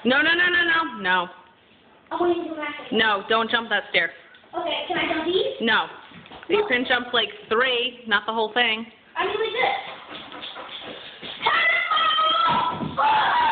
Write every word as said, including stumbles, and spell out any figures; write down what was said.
No, no, no, no, no, no. I want you to go back. No, don't jump that stair. Okay, can I jump these? No. You can jump like three, not the whole thing. I mean like this.